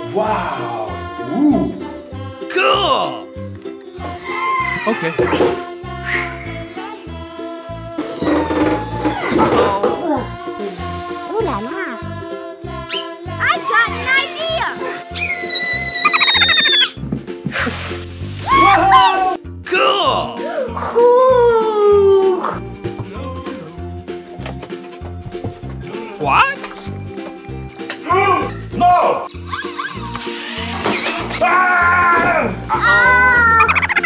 Wow! Ooh! Cool! Okay. Ooh la la. I've got an idea. Wow! Cool! Ooh. What? No! Ah! Ah.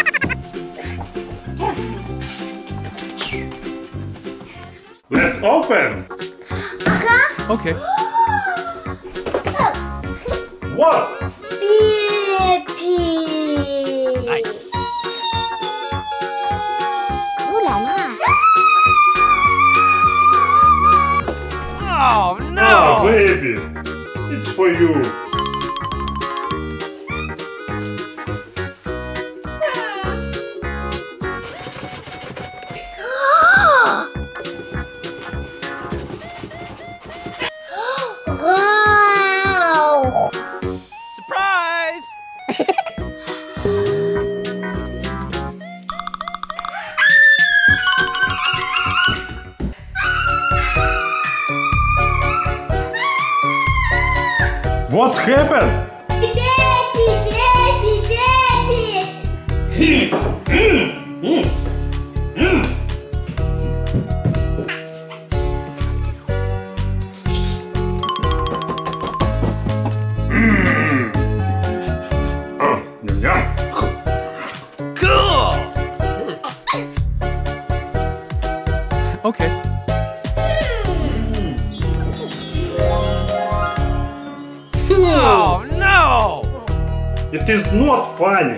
Let's open! Okay. What? Baby. Nice. Ooh la la. Oh, Oh, no! baby! It's for you! Wow. Surprise! What's happened? Oh, yum yum. Cool! Okay. Oh, no! It is not funny.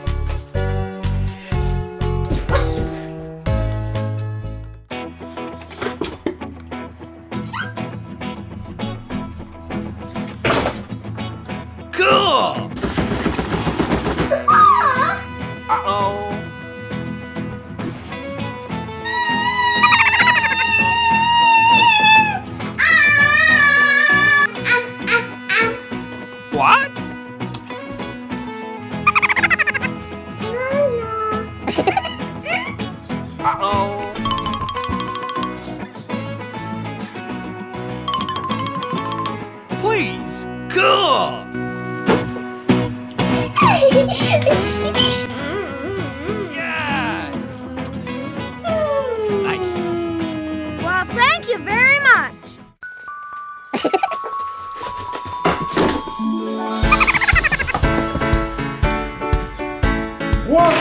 Cool! Uh-oh. What? Uh-oh. Please. Cool. Yes. Nice. Well, thank you very much. What?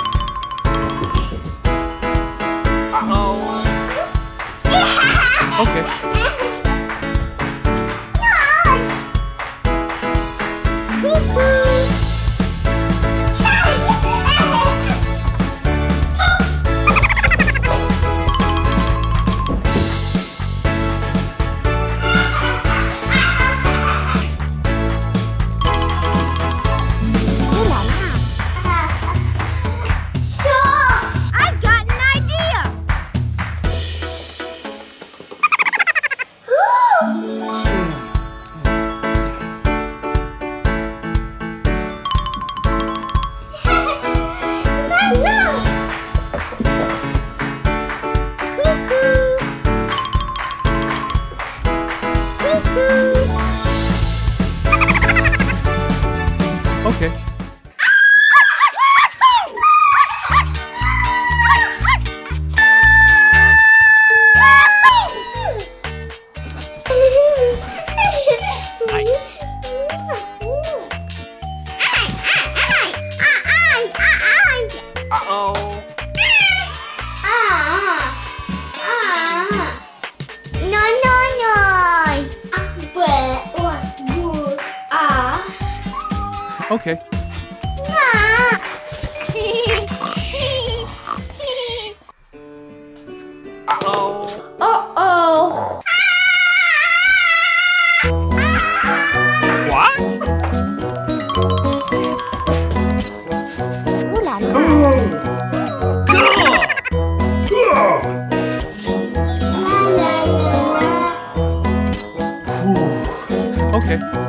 Uh-oh. Okay. Ooh la la. I've got an idea. Okay. Nice. Uh-oh. Okay. Uh-oh. Uh-oh. What? Ooh la la. Cool. Oh. La la la la. Okay.